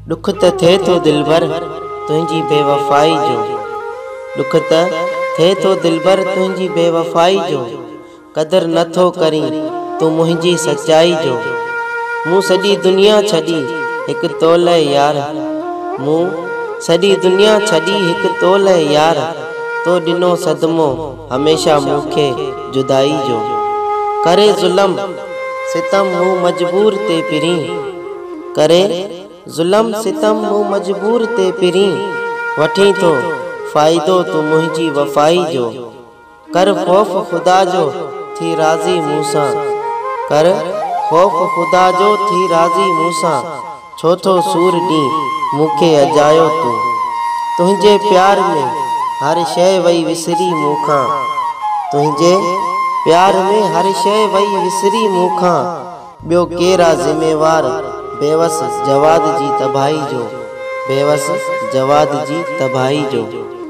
दुख त थे तो दिलबर तुझी बेवफाई जो। दुख त थे तो दिलबर तुझी बेवफाई जो। कदर नथो करी तू मुझी सच्चाई जो। मूं सॼी दुनिया छड़ी एक तोले यार। मूं सॼी दुनिया छड़ी एक तोले यार। तो दिनो सदमो हमेशा मूंखे जुदाई जो। करे जुलम सितम मूं मजबूर ते पिरी। करे जुलम सितम मूं मजबूर ते पिरी। वठी तो फ़ाइदो तू मुझी वफ़ाई जो। कर खौफ खुदा जो थी राज़ी मूसां। कर खौफ खुदा जो थी राज़ी मूसां। छो तो सूर डी मूंखे अजायो तू। तुझे प्यार में हर शय वई विसरी मूखां। तुझे प्यार में हर शय वई विसरी मूखां। ॿियो केरा ज़िम्मेवार बेवस जवाद जी तबाही जो। बेवस जवाद जी तबाही जो।